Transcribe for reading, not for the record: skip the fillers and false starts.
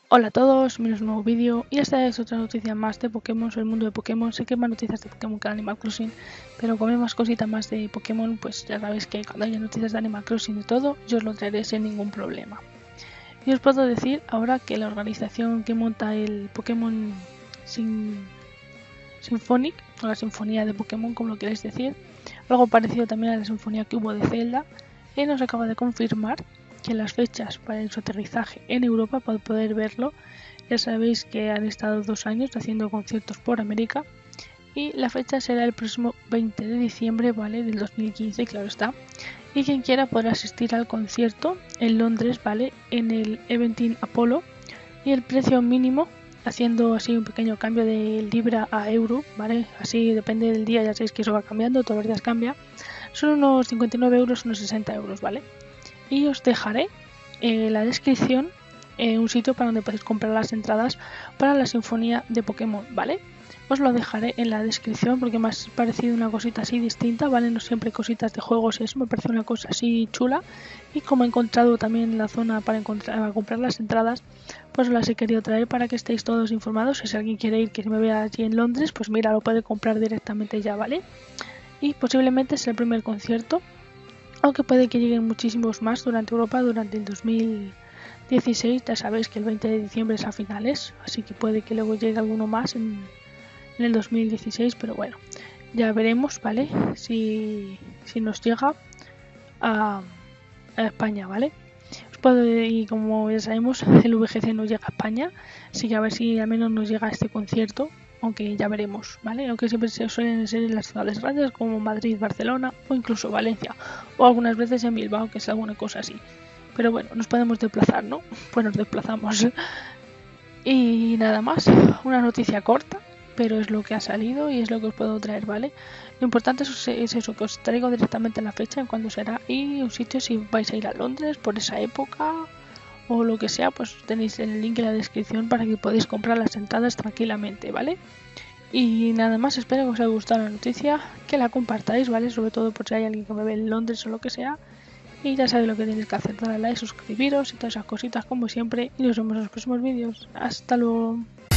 Hola a todos, bienvenidos a un nuevo vídeo y esta es otra noticia más de Pokémon, sobre el mundo de Pokémon. Sé que hay más noticias de Pokémon que de Animal Crossing, pero como hay más cositas más de Pokémon, pues ya sabéis que cuando haya noticias de Animal Crossing y todo, yo os lo traeré sin ningún problema. Y os puedo decir ahora que la organización que monta el Pokémon Symphonic, o la Sinfonía de Pokémon, como lo queréis decir, algo parecido también a la sinfonía que hubo de Zelda, nos acaba de confirmar que las fechas para su aterrizaje en Europa, para poder verlo, ya sabéis que han estado 2 años haciendo conciertos por América y la fecha será el próximo 20 de diciembre, ¿vale? Del 2015, claro está. Y quien quiera podrá asistir al concierto en Londres, ¿vale? En el Eventing Apollo, y el precio mínimo, haciendo así un pequeño cambio de libra a euro, ¿vale? Así depende del día, ya sabéis que eso va cambiando, todos los días cambia. Son unos 59 euros, unos 60 euros, ¿vale? Y os dejaré en la descripción un sitio para donde podéis comprar las entradas para la sinfonía de Pokémon, ¿vale? Os lo dejaré en la descripción porque me ha parecido una cosita así distinta, ¿vale? No siempre cositas de juegos y eso, me parece una cosa así chula. Y como he encontrado también la zona para comprar las entradas, pues las he querido traer para que estéis todos informados. Si alguien quiere ir, que me vea allí en Londres, pues mira, lo puede comprar directamente ya, ¿vale? Y posiblemente sea el primer concierto, aunque puede que lleguen muchísimos más durante Europa durante el 2016. Ya sabéis que el 20 de diciembre es a finales, así que puede que luego llegue alguno más en el 2016, pero bueno, ya veremos, ¿vale? Si nos llega a España, ¿vale? Y como ya sabemos, el VGC no llega a España, así que a ver si al menos nos llega este concierto, aunque ya veremos, ¿vale? Aunque siempre se suelen ser en las ciudades grandes como Madrid, Barcelona o incluso Valencia, o algunas veces en Bilbao, que es alguna cosa así. Pero bueno, nos podemos desplazar, ¿no? Pues nos desplazamos. Y nada más, una noticia corta, pero es lo que ha salido y es lo que os puedo traer, ¿vale? Lo importante es eso, que os traigo directamente la fecha en cuando será y un sitio si vais a ir a Londres por esa época o lo que sea, pues tenéis el link en la descripción para que podáis comprar las entradas tranquilamente, ¿vale? Y nada más, espero que os haya gustado la noticia, que la compartáis, ¿vale? Sobre todo por si hay alguien que me ve en Londres o lo que sea. Y ya sabéis lo que tenéis que hacer, darle a like, suscribiros y todas esas cositas como siempre. Y nos vemos en los próximos vídeos. Hasta luego.